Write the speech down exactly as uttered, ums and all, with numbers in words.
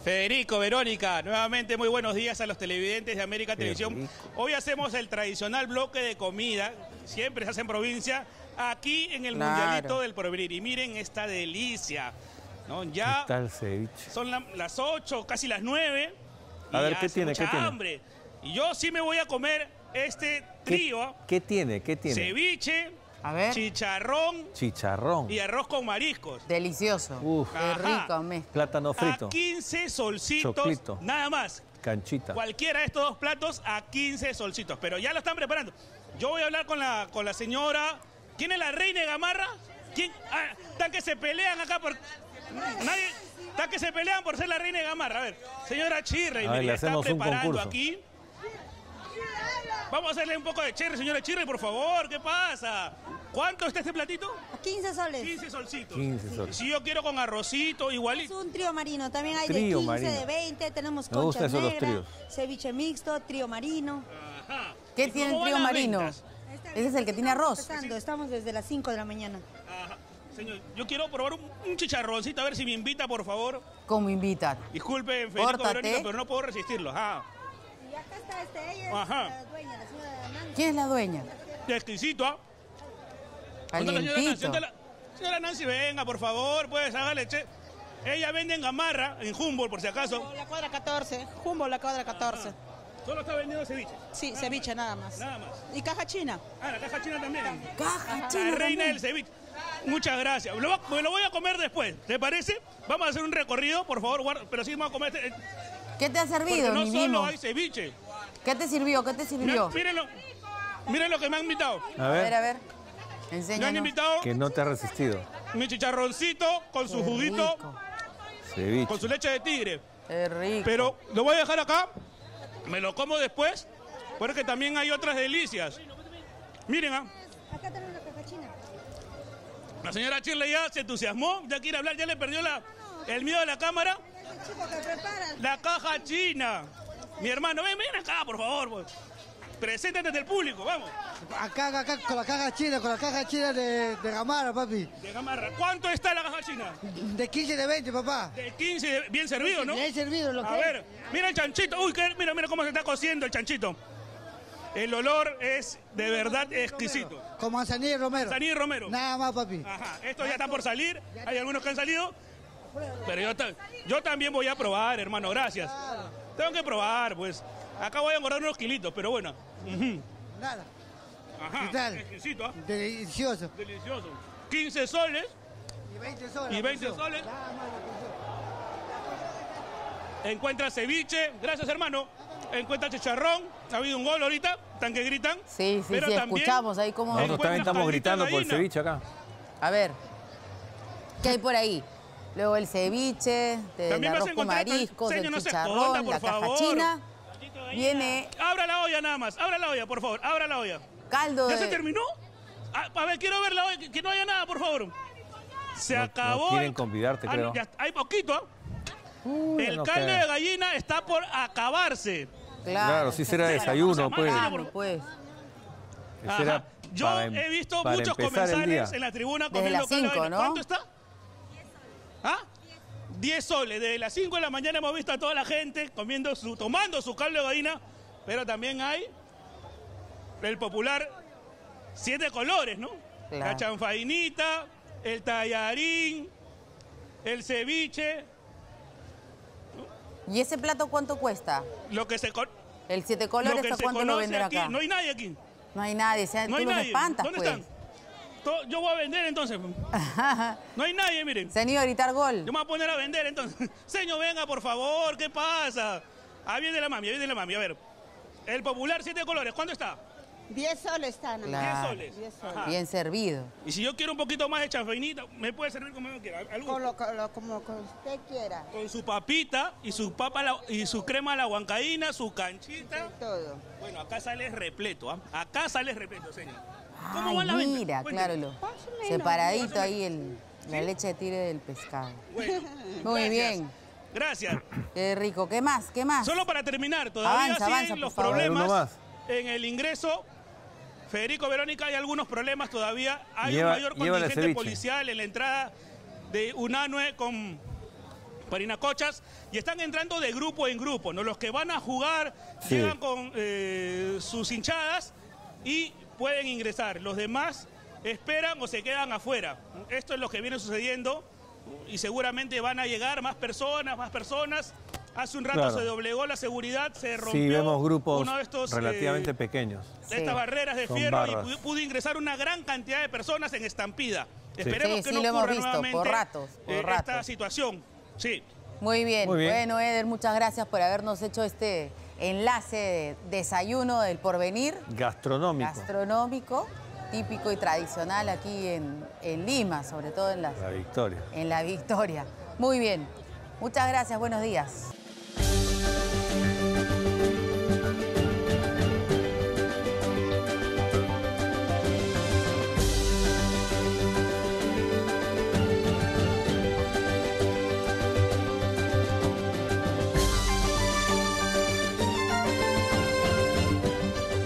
Federico, Verónica, nuevamente muy buenos días a los televidentes de América Qué Televisión. rico. Hoy hacemos el tradicional bloque de comida, siempre se hace en provincia, aquí en el Claro. Mundialito del Porvenir. Y miren esta delicia, ¿no? Ya ¿Qué tal ceviche? son la- las ocho, casi las nueve. A y ver, ya ¿qué hace tiene, mucha qué tiene? hambre. Y yo sí me voy a comer este trío, ¿Qué, qué tiene? ¿Qué tiene? ceviche, A ver. chicharrón Chicharrón. y arroz con mariscos. Delicioso. Uf. Qué Ajá. rico, me. Plátano frito. A quince solcitos, Choclito. nada más. Canchita. Cualquiera de estos dos platos a quince solcitos, pero ya lo están preparando. Yo voy a hablar con la, con la señora. ¿Quién es la reina de Gamarra? ¿Quién? Ah, están que se pelean acá por... Nadie... Están que se pelean por ser la reina de Gamarra. A ver, señora Chirrey, A ver, mire, le ya está hacemos un preparando concurso. aquí. Vamos a hacerle un poco de cherry, señora Chirrey, por favor. ¿Qué pasa? ¿Cuánto está este platito? quince soles. quince solcitos. quince soles. Si yo quiero con arrocito, Es igualito. un trío marino. También hay Trío de quince, marino. de veinte. Tenemos Me gustan conchas esos los negras, tríos. ceviche mixto, trío marino. Ajá. ¿Qué ¿Y tiene el cómo van trío las marino? ventas? Ese es el que tiene arroz. Empezando, estamos desde las cinco de la mañana. Ajá. Señor, yo quiero probar un, un chicharroncito, a ver si me invita, por favor. Como invitan. Disculpen, Federico, Pórtate. Verónica, pero no puedo resistirlo. Ajá. Y acá está este, ella es Ajá. la dueña, la señora Nancy. ¿Quién es la dueña? Qué exquisito, ¿ah? ¿Dónde está la señora Nancy? Calientito. ¿Dónde la- Señora Nancy, venga, por favor, pues, hágale, che. Ella vende en Gamarra, en Humboldt, por si acaso. La cuadra catorce, Jumbo la cuadra catorce. Solo está vendiendo ceviche. Sí, ceviche nada más. Nada más. Y caja china. Ah, la caja china también. Caja La china reina también. del ceviche. Muchas gracias. Lo, va- me lo voy a comer después, ¿te parece? Vamos a hacer un recorrido, por favor, guarda, pero sí vamos a comer este. ¿Qué te ha Porque servido, no mi solo mimo? hay ceviche. ¿Qué te sirvió? ¿Qué te sirvió? Mírenlo. Miren lo que me han invitado. A A ver, a ver, ver. Me han Enséñanos. invitado que no te ha resistido. mi chicharroncito con su Qué juguito, rico. Ceviche. con su leche de tigre. Qué rico. Pero lo voy a dejar acá, me lo como después, porque también hay otras delicias. Miren, ah, Acá tenemos la caja china. la señora Shirley ya se entusiasmó, ya quiere hablar, ya le perdió la, el miedo a la cámara. Es el chico que prepara. La caja china. Mi hermano, ven, ven acá, por favor. Pues. Preséntate ante el público, vamos. Acá, acá, con la caja china, con la caja china de, de Gamarra, papi. De Gamarra. ¿Cuánto está la caja china? De quince, de veinte, papá. De quince, de- bien servido, ¿no? Le he servido lo A que ver, mira el chanchito. Uy, qué- mira, mira cómo se está cociendo el chanchito. El olor es de verdad exquisito. es. Con manzanilla y romero. Saní Romero. Nada más, papi. Ajá, estos ya están por salir. Hay algunos que han salido. Pero yo, ta- yo también voy a probar, hermano, gracias. Tengo que probar, pues. Acá voy a engordar unos kilitos, pero bueno. Ujú. Nada. Ajá, ¿Qué tal? exquisito, ¿ah? Delicioso. Delicioso. quince soles Y veinte soles. y veinte atención. soles. Nada más, atención. Encuentra ceviche. Gracias, hermano. Encuentra chicharrón. Ha habido un gol ahorita. Tan que gritan. Sí, sí, Pero sí, también escuchamos ahí cómo... Nosotros también encuentras estamos caldito de gritando por el gallina. ceviche acá. A ver. ¿Qué hay por ahí? Luego el ceviche, el También vas a arroz con encontrar- mariscos, Señor, el no se chicharrón, esconda, por la caja favor. china. Viene Abra la olla nada más. Abra la olla, por favor. Abra la olla. caldo ¿Ya de... se terminó? Ah, a ver, quiero ver la olla. Que, que no haya nada, por favor. Se No- no acabó. quieren el- convidarte, Ah, creo. no, ya- hay poquito, ¿ah? Uy, El no caldo creo. de gallina está por acabarse. Claro, sí será Sí, desayuno, cosa pues. mala. Claro, pues. Ajá. Será Yo para em- he visto para muchos empezar el comensales día. en la tribuna Desde comiendo las caldo de cinco, gallina. ¿no? ¿Cuánto está? ¿Ah? diez soles. Desde las cinco de la mañana hemos visto a toda la gente comiendo su, tomando su caldo de gallina, pero también hay el popular siete colores, ¿no? Claro. La chanfainita, el tallarín, el ceviche, ¿Y ese plato cuánto cuesta? lo que se, con- El siete lo colores, que ¿a se cuánto lo conoce venden aquí. acá? No hay nadie aquí. No hay nadie, o sea, No tú hay los nadie. espantas, ¿Dónde pues. están? To- Yo voy a vender entonces. No hay nadie, miren. Se han ido a gritar gol. Yo me voy a poner a vender entonces. Señor, venga, por favor, ¿qué pasa? Ahí viene la mami, ahí viene la mami. A ver, el popular siete colores, ¿cuánto está? diez soles están. Claro. diez soles. diez soles. Ajá. Bien servido. Y si yo quiero un poquito más de chanfainita, me puede servir como yo quiera. Al gusto. Con lo, con lo- como con usted quiera. Con su papita y su papa a la- y su crema a la huancaína, su canchita. Todo. Bueno, acá sale repleto, ¿ah? Acá sale repleto, señor. ¿Cómo Ay, van las ventas? mira, Cuénteme. claro, lo, Más o menos. separadito ahí el, la leche de tigre del pescado. Bueno, Muy gracias. bien. Gracias. Qué rico. ¿Qué más? ¿Qué más? Solo para terminar, todavía Avanza, siguen avanza, por los favor. problemas Uno más. en el ingreso. Federico, Verónica, hay algunos problemas todavía. Hay Lleva- un mayor llévale contingente ceviche. policial en la entrada de Unanue con Parinacochas, y están entrando de grupo en grupo, ¿no? Los que van a jugar Sí. llegan con eh, sus hinchadas y pueden ingresar. Los demás esperan o se quedan afuera. Esto es lo que viene sucediendo y seguramente van a llegar más personas, más personas. Hace un rato Claro. se doblegó la seguridad, se rompió Sí, vemos grupos uno de estos, relativamente eh, pequeños. de estas Sí. barreras de Son fierro barras. y pudo, pudo ingresar una gran cantidad de personas en estampida. Esperemos Sí, que sí, no lo hemos ocurra visto, nuevamente por ratos, por eh, esta ratos. situación. Sí. Muy bien. Muy bien. Bueno, Eder, muchas gracias por habernos hecho este enlace de desayuno del porvenir Gastronómico. gastronómico, típico y tradicional aquí en, en Lima, sobre todo en, las, La victoria. en La Victoria. Muy bien. Muchas gracias, buenos días.